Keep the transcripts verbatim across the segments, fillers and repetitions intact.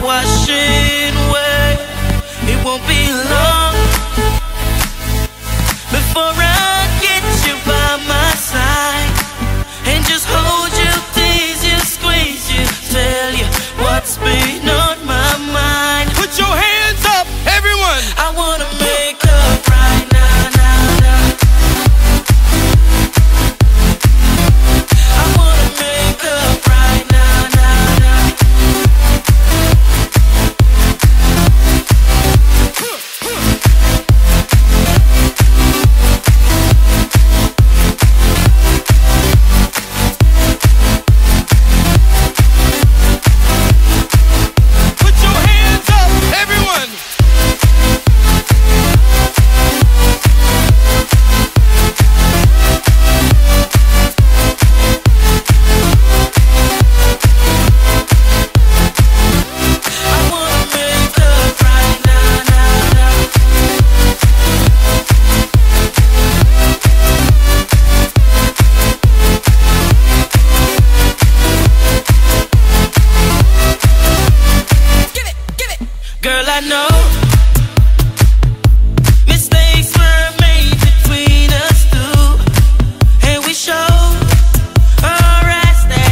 washing away. It won't be long before I get you by my side and just hold you, tease you, squeeze you, tell you what's been on my mind. Put your hands up, everyone. I wanna make up right now, now, now. I wanna make up right now, now, now. Put your hands up, everyone. I wanna make up right now, now, now. Get it, get it. Girl, I know mistakes were made between us two, and we showed our ass that.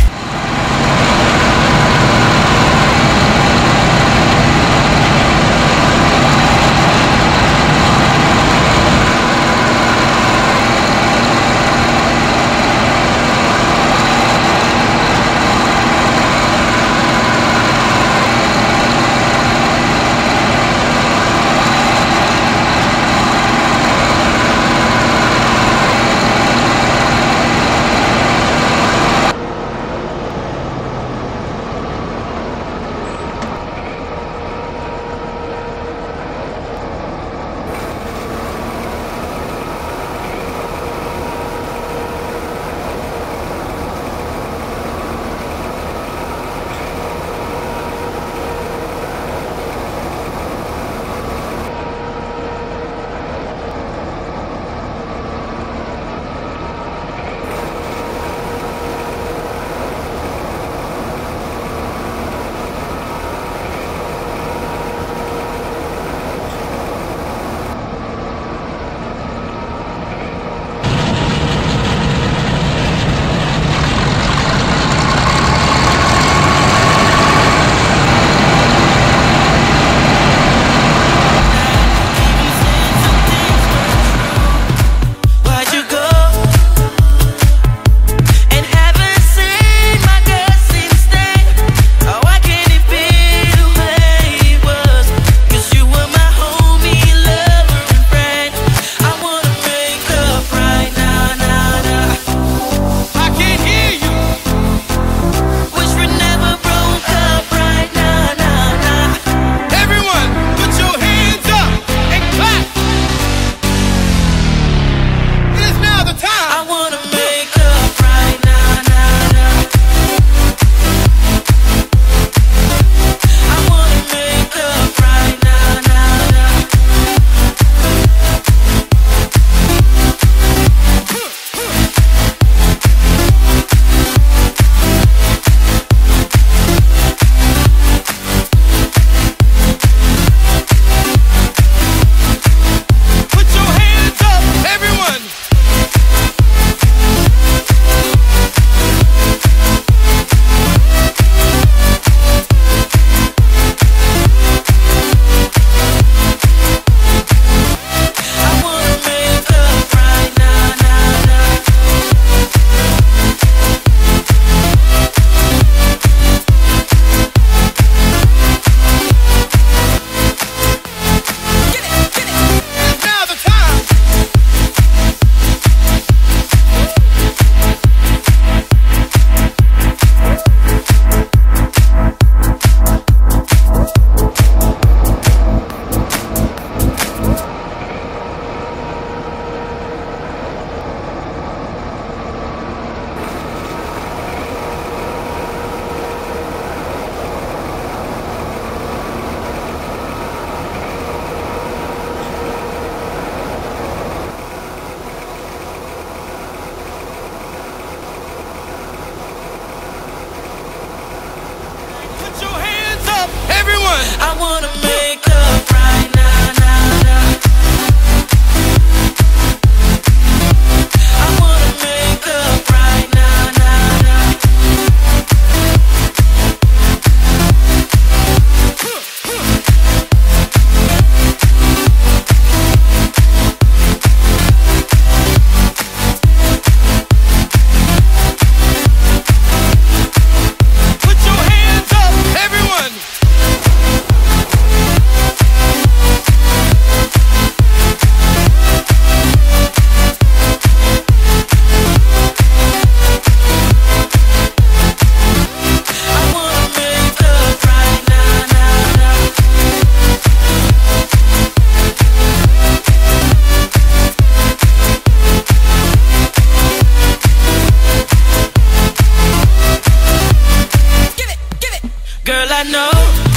everyone. I wanna make up right now, now, now. I wanna make up right now, now, now. Put your hands up, everyone. I wanna make up right now, now, now. Give it, give it. Girl, I know